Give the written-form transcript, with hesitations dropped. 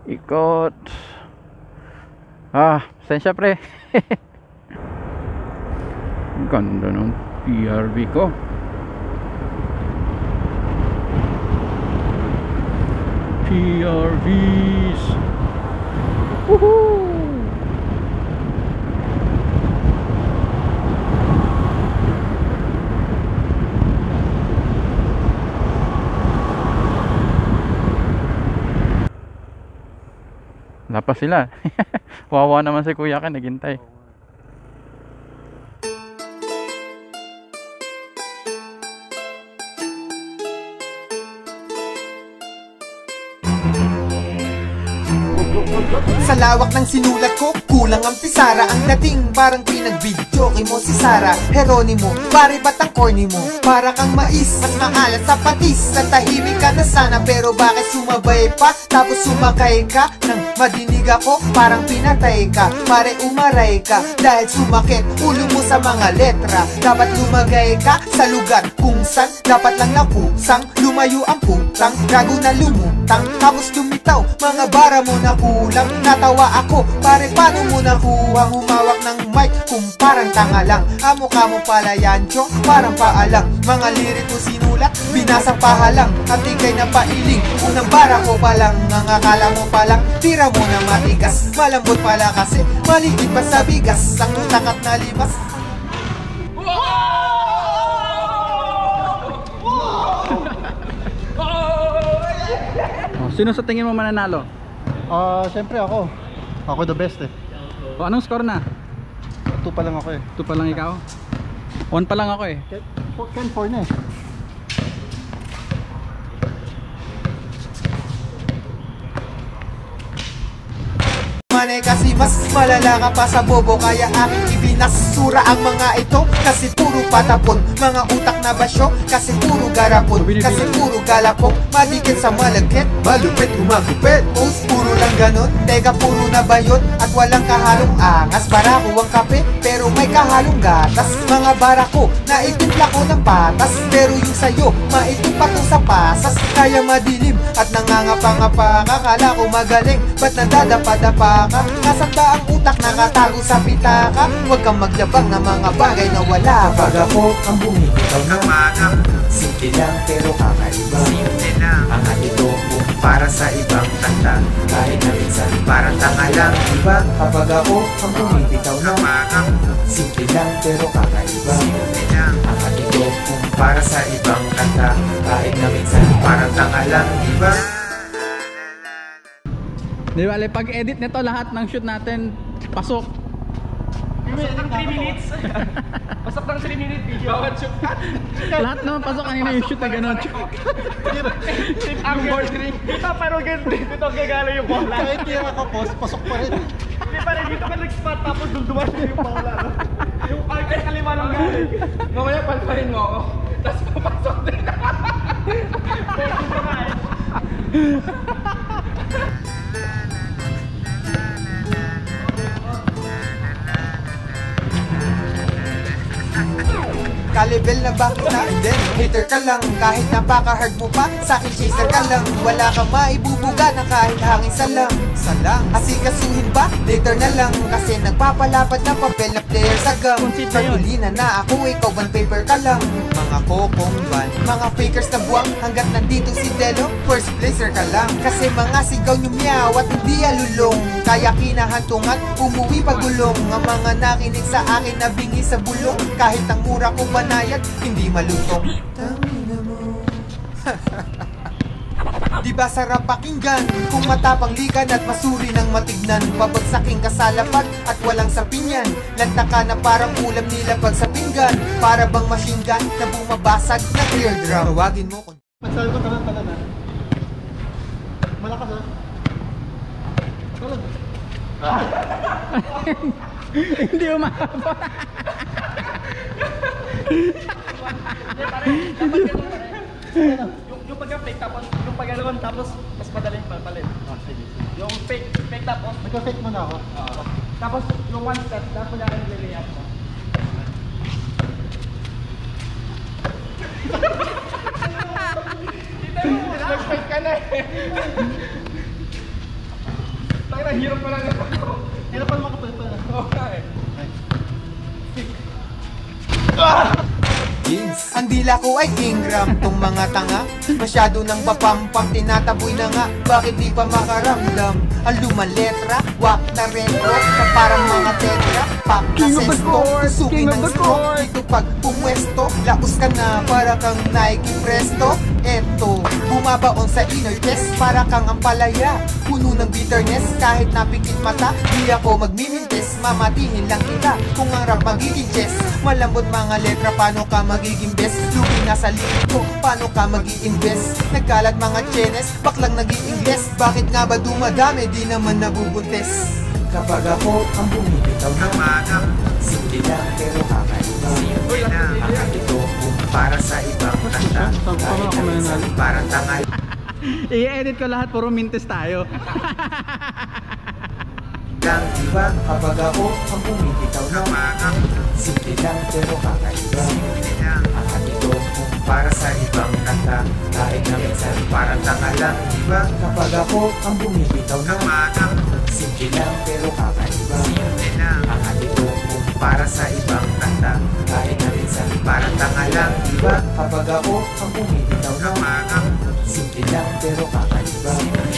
Ikot. Pasensya pre. Ganda ng PRV ko. PRVs. Woohoo! Wala pa sila. Wawa naman si kuya ka, naghintay. Sa lawak ng sinulat ko, kulang ang pisara. Ang dating parang pinagbidyo kay mo si Sara Heronimo, pare ba't ang corny mo? Para kang mais, mas maalat sa patis. Natahimik ka na sana, pero bakit sumabay pa? Tapos sumakay ka, nang madinig ako, parang pinatay ka. Pare umaray ka, dahil sumakit ulo mo sa mga letra. Dapat lumagay ka sa lugar kung san dapat lang nakusang. Lumayo ang putang, gago na lumutang, tapos lumitaw, mga bara mo na kulang. Natawa ako, pare paano mo nakuha? Humawak ng mic kung parang tanga lang. Mukha mo pala yan, chong, parang paalang. Mga liriko sinulat, binasang pahalang. At ikay na pailing, unang bara ko palang. Ang akala mo palang, tira mo na matigas. Malambot pala kasi, maligid pa sa bigas. Ang utak at nalimas. Sino sa tingin mo mananalo? Siyempre ako. Ako the best eh. Anong score na? 2 pa lang ako eh. 2 pa lang ikaw? 1 pa lang ako eh. Ken 4 na eh. Manay kasi mas malala ka pa sa bobo, kaya aking ibinasura ang mga ito. Kasi puro patapon, mga utak na basyo. Kasi puro garapon, kasi puro galapong. Madikit sa malagkit, malupit umagupit. Post puro lang ganon, teka puro na bayot. At walang kahalong angas, barako ang kape, pero may kahalong gatas. Mga barako, naitimpla ko ng patas, pero yung sayo, maitim pa to sa pasas. Kaya madilim at nangangapa-ngapa ka, kala ko magaling, ba't nadadapa-dapa ka? Nasanda ang utak, nakatago sa pitaka. Huwag kang maglabang ng mga bagay na wala. Kapag ako ang bumibitaw na simple lang pero kakaiba. Simple lang ang atito ko para sa ibang kanta. Kahit na minsan parang tanga lang, diba? Kapag ako ang bumibitaw na simple lang pero kakaiba. Simple lang ang atito ko para sa ibang kanta. Kahit na minsan parang tanga lang, diba? Di ba, pag-edit nito lahat ng shoot natin pasok. Pasok ng 3 minutes. Pasok ng 3 minutes video. Bawat shoot. Lahat naman pasok, kanina yung shoot na gano'n. Trip angle. Dito parang ganito. Dito gagala yung bola. Kahit hindi ako post, pasok pa rin. Hindi pa rin dito ka nag-spot tapos dunduman yung bola. Yung arcade kalima ng galing. Mamaya palparin mo ako. Tapos papasok din. Posting pa nga eh. Kalibel na ba kita? Then, hater ka lang. Kahit napaka-hard mo pa, sa'kin chaser ka lang. Wala ka maibubuga na kahit hangin salang. Asikasuhin ba? Later na lang. Kasi nagpapalapad na papel na player sa gam. Kartulina na ako, ikaw ban paper ka lang. Mga kokong ban, mga fakers na buwang. Hanggat nandito si Delo, first placer ka lang. Kasi mga sigaw nyo meow at hindi alulong. Kaya kinahantungan, umuwi pagulong. Ang mga nakinig sa akin na bingi sa bulong. Kahit ang mura ko banayad, hindi malutong. Tangina mo. Diba sarap pakinggan kung matapang likan at masuri ng matignan. Babagsaking ka sa lapag at walang sapinyan. Lanta ka na parang ulam nilapag sa pinggan. Para bang machine gun na bumabasag na clear drum. Tawagin mo kung Pagsabi ko talan na. Malakas ah. Talan. Hindi umahaba. Yung pagka-fake tapos yung pag-alawang tapos mas madaling palpalit. Sige. Yung fake tapos Nagka-fake muna ako. tapos yung one step tapos wala kang liliyan mo. Nag-fake ka na eh. ang hirap pa lang ito. Hirapan mo ka pa ito. Okay. Ang dila ko ay Ingram, tong mga tanga masyado nang papampam, tinataboy na nga. Bakit di pa makaramdam? Ang lumang letra, wak na retro na parang mga tetra, pak na sesto, tusukin ng stroke. Dito pag pumwesto, laos ka na para kang Nike Presto. Eto, bumabaon sa inner chest para kang ampalaya, puno ng bitterness. Kahit napikit mata, di ako magmimintes, mamatihin lang kita kung ang rap magiging chess. Malambot mga letra, paano ka magiging best? Lugi na sa liit ko, paano ka mag-i-invest? Nagkalat mga chenes, baklang nag-i-ingles. Bakit nga ba dumadami, di naman nabubuntes? Kapag ako ang bumibitaw na simple lang pero kakaiba. Simple lang ang ito para sa ibang kanta. Kahit na minsan parang tangal. I-edit ko lahat, puro mintes tayo. Lang diba? Kapag ako ang bumibitaw na simple lang pero kakaiba. Simple lang ang ito para sa ibang kanta. Kahit na minsan parang tangal lang, diba? Kapag ako ang bumibitaw na simple lang pero kakaiba. Simple lang ang ito para sa ibang kanta. Kahit na minsan parang tangal lang, diba? Kapag ako ang bumibitaw na simple lang pero kakaiba.